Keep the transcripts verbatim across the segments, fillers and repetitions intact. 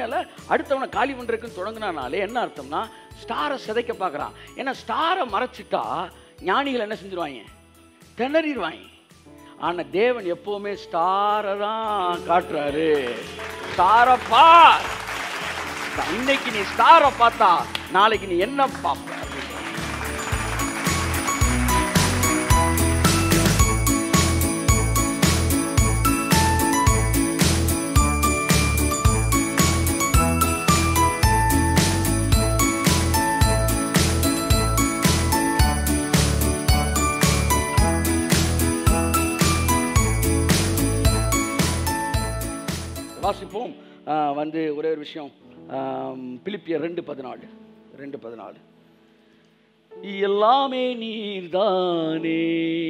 அதனால அடுத்தவனை காலி பண்றதுக்குன்னு தொடங்கினாலே என்ன அர்த்தம்னா ஸ்டாரை சிதைக்க பார்க்குறான். ஏன்னா ஸ்டாரை மறைச்சிட்டா ஞானிகள் என்ன செஞ்சிருவாங்க? திணறிடுவாங்க. ஆனா தேவன் எப்பவுமே ஸ்டாரை தான் காட்டுறாரு. ஸ்டாரை பார். இன்னைக்கு நீ ஸ்டாரை பார்த்தா நாளைக்கு நீ என்ன பார்ப்ப? வாசிப்போம். வந்து ஒரே ஒரு விஷயம், பிலிப்பியர் ரெண்டு பதினாலு ரெண்டு பதினாலு எல்லாமே நீர்தானே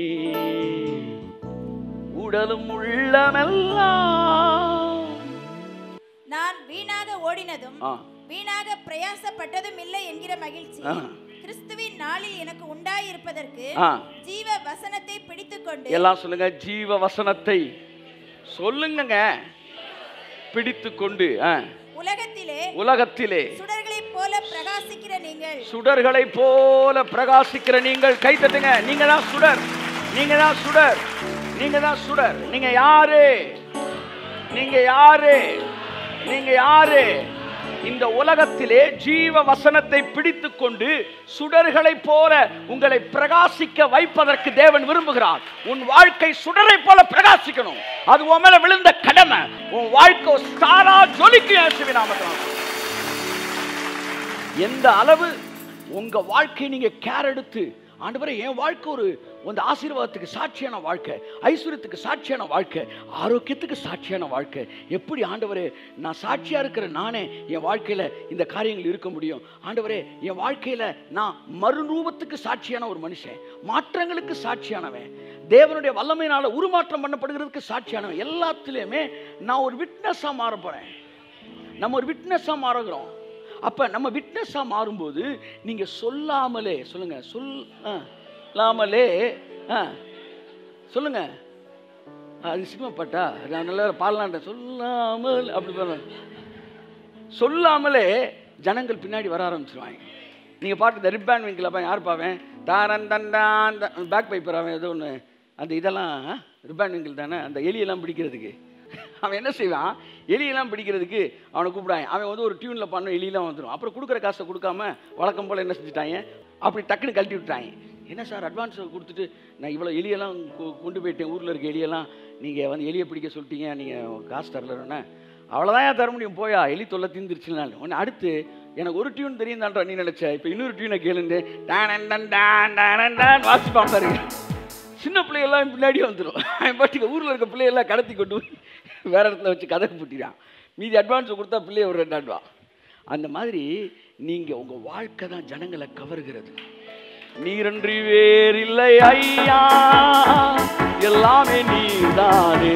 உடலும் உள்ளமெல்லாம். நான் வீணாக ஓடினதும் வீணாக பிரயாசப்பட்டதும் இல்லை என்கிற மகிழ்ச்சி கிறிஸ்துவின் நாளில் எனக்கு உண்டாயிருப்பதற்கு ஜீவ வசனத்தை பிடித்துக்கொண்டு. எல்லாம் சொல்லுங்க, ஜீவ வசனத்தை சொல்லுங்க, பிடித்துக்கொண்டு. உலகத்திலே உலகத்திலே சுடர்களை போல பிரகாசிக்கிற நீங்கள் சுடர்களை போல பிரகாசிக்கிற நீங்கள். கை தட்டுங்க. நீங்க தான் சுடர், நீங்க தான் சுடர், நீங்க தான் சுடர். நீங்க யாரு? நீங்க யாரு? நீங்க யாரு? இந்த உலகத்திலே ஜீவ வசனத்தை பிடித்துக் கொண்டு சுடர்களை போல உங்களை பிரகாசிக்க வைப்பதற்கு தேவன் விரும்புகிறார். உன் வாழ்க்கை சுடரை போல பிரகாசிக்கணும். அது உன் மேல விழுந்த கடமை. உன் வாழ்க்கை ஸ்டாரா ஜொலிக்கும். இயேசுவின் நாமத்தில் எந்த அளவு உங்க வாழ்க்கையை நீங்க கேர் எடுத்து, ஆண்டவரே என் வாழ்க்கை ஒரு அந்த ஆசீர்வாதத்துக்கு சாட்சியான வாழ்க்கை, ஐஸ்வர்யத்துக்கு சாட்சியான வாழ்க்கை, ஆரோக்கியத்துக்கு சாட்சியான வாழ்க்கை, எப்படி ஆண்டவரே நான் சாட்சியா இருக்கிற நானே என் வாழ்க்கையில இந்த காரியங்கள் இருக்க முடியும்? ஆண்டவரே என் வாழ்க்கையில நான் மறுரூபத்துக்கு சாட்சியான ஒரு மனுஷன், மாற்றங்களுக்கு சாட்சியானவன், தேவனுடைய வல்லமையினால உருமாற்றம் பண்ணப்படுகிறதுக்கு சாட்சியானவன், எல்லாத்திலையுமே நான் ஒரு விட்னஸா மாற போறேன். நம்ம ஒரு விட்னஸா மாறுகிறோம். அப்ப நம்ம விட்னஸா மாறும்போது நீங்க சொல்லாமலே சொல்லுங்க, சொல்லாமலே சொல்லுங்க. அது சினிமா பாட்டா? நல்ல பாடலாண்ட சொல்லாமல் அப்படி பண்ண சொல்லாமலே ஜனங்கள் பின்னாடி வர ஆரம்பிச்சிருவாங்க. நீங்க பாட்டு இந்த ரிப்பேன் விங்கில் யார் பாவேன் தாரன் தண்டான் பேக் பைப்பர் அவன் ஏதோ ஒன்று அந்த இதெல்லாம் ரிப்பேன் விங்கில் தானே, அந்த எலியெல்லாம் பிடிக்கிறதுக்கு அவன் என்ன செய்வான்? எலியெல்லாம் பிடிக்கிறதுக்கு அவனை கூப்பிடாங்க. அவன் வந்து ஒரு டியூனில் பண்ண எலியெல்லாம் வந்துடும். அப்புறம் கொடுக்குற காசை கொடுக்காம வழக்கம் போல் என்ன செஞ்சுட்டாங்க, அப்படி டக்குன்னு கழட்டி விட்டாங்க. என்ன சார் அட்வான்ஸ் கொடுத்துட்டு நான் இவ்வளோ எலியெல்லாம் கொண்டு போயிட்டேன், ஊரில் இருக்க எலியெல்லாம் நீங்கள் வந்து எலியை பிடிக்க சொல்லிட்டீங்க, நீங்கள் காசு தரலன்னு. அவ்வளோதான் ஏன் தர முடியும், போயா எலி தொல்லை தீர்ந்துருச்சுனாலும். ஒன்று அடுத்து எனக்கு ஒரு டியூன் தெரியும் தான்றா நீ நினச்ச, இப்போ இன்னொரு டியூனை கேளுந்து டான் டான் டான் டான் வாசிப்பான் பாருங்க. சின்ன பிள்ளைகள்லாம் பின்னாடியே வந்துடும். அவன் பாட்டுக்கு ஊரில் இருக்க பிள்ளைகள்லாம் கடத்தி கொண்டு போய் வேற இடத்துல வச்சு கதை பூட்டிடான். மீதி அட்வான்ஸ் கொடுத்தா பிள்ளைய ஒரு ரெண்டாண்டுவான். அந்த மாதிரி நீங்கள் உங்கள் வாழ்க்கை தான் ஜனங்களை கவர்கிறது. நீரன்றி வேறில்லை ஐயா, எல்லாமே நீதானே,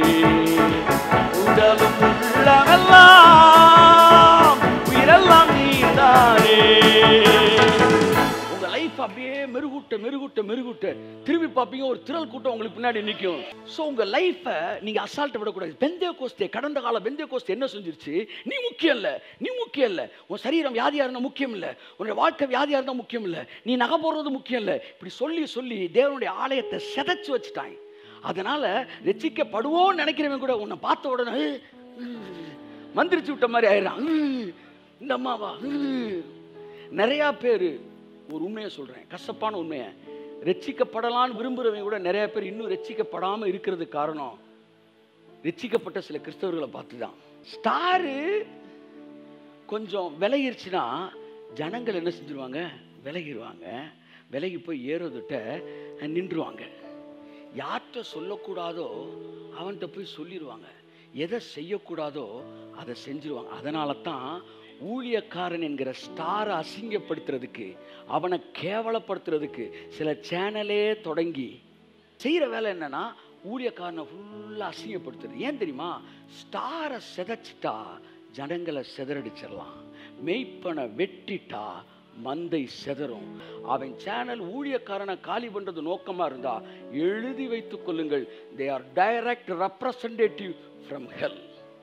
உடலும் உள்ளமெல்லாம் உயிரெல்லாம் நீதானே. உங்க லைஃப் அப்படியே மெருகூட்ட மெருகூட்ட மெருகூட்ட திரும்பி பார்ப்பீங்க, ஒரு திரள் கூட்டம் உங்களுக்கு பின்னாடி நிற்கும். ஸோ உங்க லைஃப்பை நீங்க அசால்ட்டை விடக்கூடாது. பெந்தேகோஸ்தே, கடந்த கால பெந்தேகோஸ்தே என்ன செஞ்சிருச்சு? நீ முக்கியம் இல்லை, நீ முக்கியம் இல்லை, உன் சரீரம் வியாதியா இருந்தால் முக்கியம் இல்லை, உன்னுடைய வாழ்க்கை வியாதியா இருந்தால் முக்கியம் இல்லை, நீ நகை போடுறது முக்கியம் இல்லை, இப்படி சொல்லி சொல்லி தேவனுடைய ஆலயத்தை சிதைச்சு வச்சுட்டாங்க. அதனால ரட்சிக்கப்படுவோன்னு நினைக்கிறவங்க கூட உன்னை பார்த்த உடனே மந்திரிச்சு விட்ட மாதிரி ஆயிடுறான். இந்த அம்மாவா? நிறையா பேர், ஒரு உண்மையை சொல்கிறேன், கசப்பான உண்மையை, ரட்சிக்கப்படலான்னு விரும்புகிறவங்க கூட நிறைய பேர் இன்னும் ரட்சிக்கப்படாமல் இருக்கிறது காரணம் ரட்சிக்கப்பட்ட சில கிறிஸ்தவர்களை பார்த்து தான். ஸ்டாரு கொஞ்சம் விலகிருச்சுன்னா ஜனங்கள் என்ன செஞ்சிருவாங்க? விலகிடுவாங்க. விலகி போய் ஏறதுட்ட நின்றுவாங்க. யார்கிட்ட சொல்லக்கூடாதோ அவன்கிட்ட போய் சொல்லிடுவாங்க. எதை செய்யக்கூடாதோ அதை செஞ்சிருவாங்க. அதனால தான் ஊழியக்காரன் என்கிற ஸ்டாரை அசிங்கப்படுத்துறதுக்கு, அவனை கேவலப்படுத்துறதுக்கு சில சேனலே தொடங்கி செய்கிற வேலை என்னன்னா ஊழியக்காரனை ஃபுல்லாக அசிங்கப்படுத்துறது. ஏன் தெரியுமா? ஸ்டாரை சிதைச்சிட்டா ஜனங்களை சிதறடிச்சிடலாம், மெய்ப்பனை வெட்டிட்டா மந்தை செதறும். அவன் சேனல் ஊழியக்காரனை காலி பண்றது நோக்கமா இருந்தா எழுதி வைத்துக் கொள்ளுங்கள், they are direct representative from hell.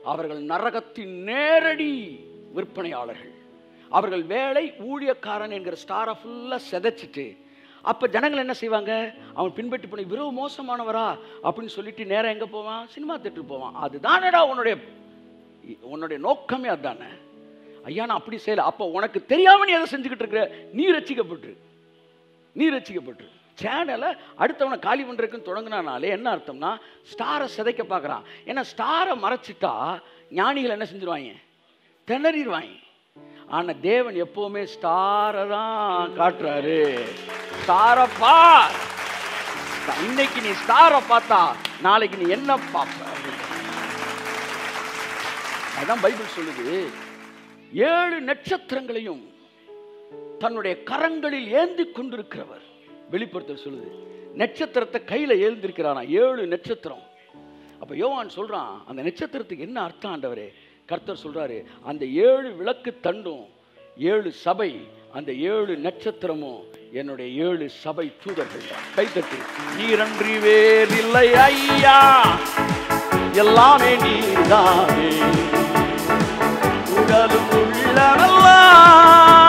அவர்கள் நரகத்தின் நேரடி விற்பனையாளர்கள். அவர்கள் வேலை ஊழியக்காரன் என்கிற ஸ்டாரை ஃபுல்லாக செதைச்சிட்டு, அப்போ ஜனங்கள் என்ன செய்வாங்க? அவன் பின்பற்றி போன இவ்வளவு மோசமானவரா அப்படின்னு சொல்லிட்டு நேரம் எங்கே போவான்? சினிமா தேட்டருக்கு போவான். அதுதானடா உன்னுடைய உன்னுடைய நோக்கமே அதுதானே. ஐயா நான் அப்படி செய்யலை. அப்போ உனக்கு தெரியாம நீ எதை செஞ்சுக்கிட்டு இருக்கிற? நீ ரட்சிக்கப்பட்டு நீ ரட்சிக்கப்பட்டு சேனலை அடுத்தவனை காலி பண்ணுறதுக்குன்னு தொடங்கினாலே என்ன அர்த்தம்னா ஸ்டாரை சிதைக்க பார்க்குறான். ஏன்னா ஸ்டாரை மறைச்சிட்டா ஞானிகள் என்ன செஞ்சிருவாங்க? திணறிடுவாங்க. ஆனால் தேவன் எப்போவுமே ஸ்டாரை தான் காட்டுறாரு. ஸ்டாரை பார். இன்னைக்கு நீ ஸ்டாரை பார்த்தா நாளைக்கு நீ என்ன பார்ப்ப? அதான் பைபிள் சொல்லுது, ஏழு நட்சத்திரங்களையும் தன்னுடைய கரங்களில் ஏந்தி கொண்டிருக்கிறவர். வெளிப்படுத்தல் சொல்லுது நட்சத்திரத்தை கையில ஏந்திருக்கிறானா, ஏழு நட்சத்திரம். அப்ப யோவான் சொல்றான், அந்த நட்சத்திரத்துக்கு என்ன அர்த்தம் ஆண்டவரே? கர்த்தர் சொல்றாரு, அந்த ஏழு விளக்கு தண்டும் ஏழு சபை, அந்த ஏழு நட்சத்திரமும் என்னுடைய ஏழு சபை தூதர்கள். கைத்தட்டி, நீரன்றி வேறில்லை ஐயா, எல்லாமே நீதானே, உடலும் உள்ளவெல்லாம்